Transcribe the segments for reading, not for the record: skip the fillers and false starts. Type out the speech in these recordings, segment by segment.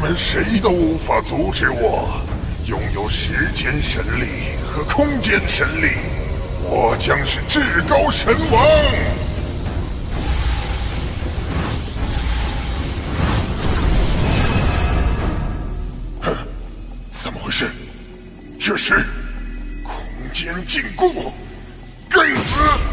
们谁都无法阻止我。拥有时间神力和空间神力，我将是至高神王。哼，怎么回事？这是空间禁锢！该死！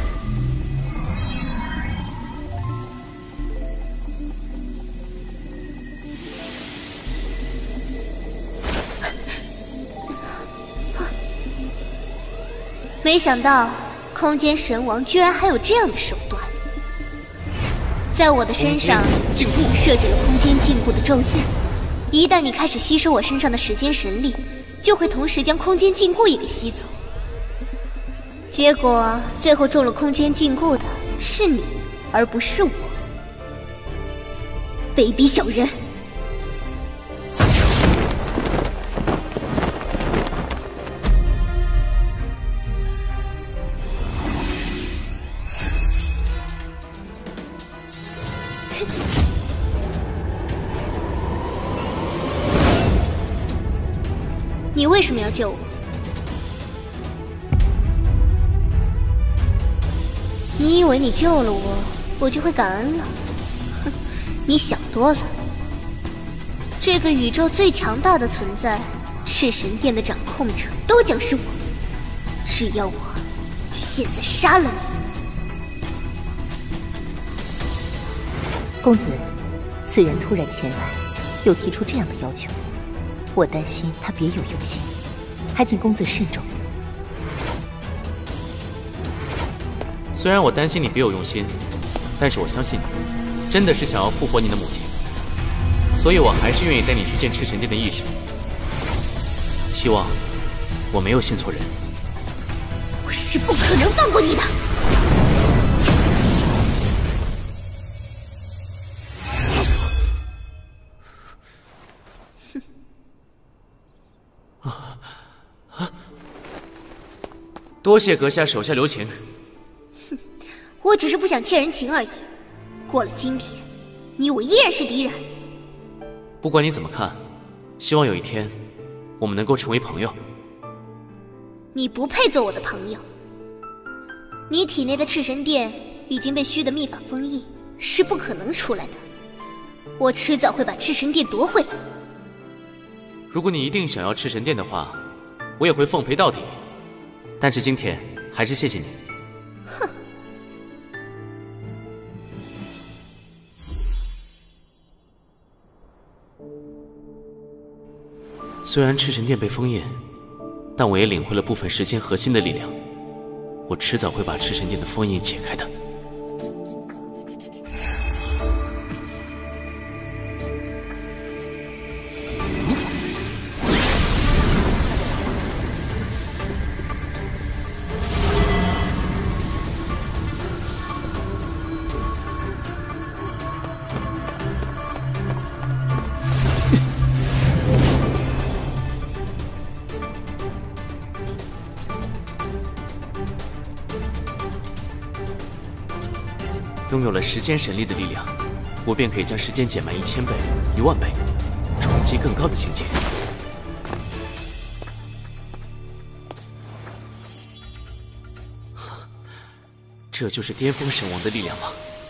没想到空间神王居然还有这样的手段，在我的身上设置了空间禁锢的咒印，一旦你开始吸收我身上的时间神力，就会同时将空间禁锢也给吸走。结果最后中了空间禁锢的是你，而不是我。卑鄙小人！你为什么要救我？你以为你救了我，我就会感恩了？哼，你想多了。这个宇宙最强大的存在，赤神殿的掌控者，都将是我。只要我现在杀了你。 公子，此人突然前来，又提出这样的要求，我担心他别有用心，还请公子慎重。 虽然我担心你别有用心，但是我相信你真的是想要复活你的母亲，所以我还是愿意带你去见赤神殿的义士。希望我没有信错人。 我是不可能放过你的。 多谢阁下手下留情。 哼，我只是不想欠人情而已。过了今天，你我依然是敌人。 不管你怎么看，希望有一天我们能够成为朋友。 你不配做我的朋友。你体内的赤神殿已经被虚的秘法封印，是不可能出来的。我迟早会把赤神殿夺回来。 如果你一定想要赤神殿的话，我也会奉陪到底。但是今天还是谢谢你。 哼！ 虽然赤神殿被封印，但我也领会了部分时间核心的力量。我迟早会把赤神殿的封印解开的。拥有了时间神力的力量，我便可以将时间减慢1000倍、10000倍，冲击更高的境界。这就是巅峰神王的力量吗？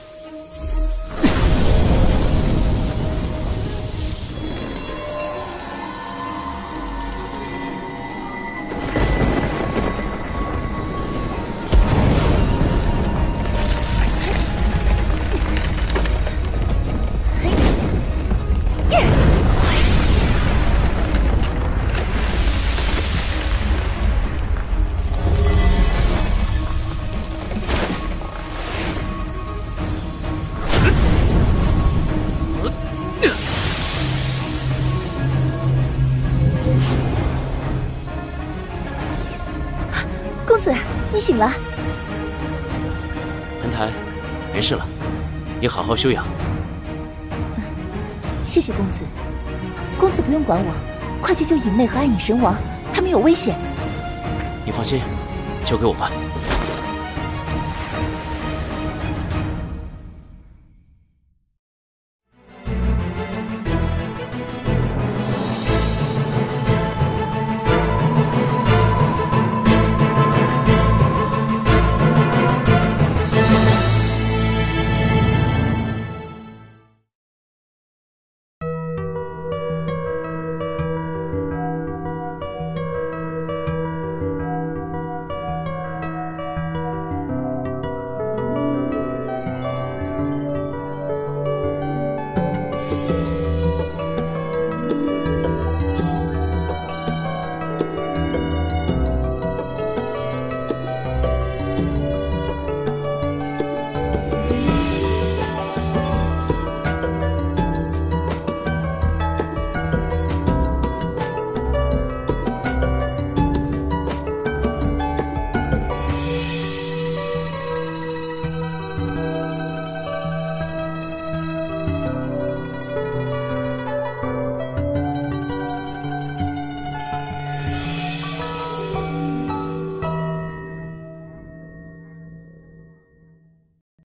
你醒了， 樊台，没事了，你好好休养。 谢谢公子。公子不用管我，快去救影妹和暗影神王，他们有危险。 你放心，交给我吧。 了。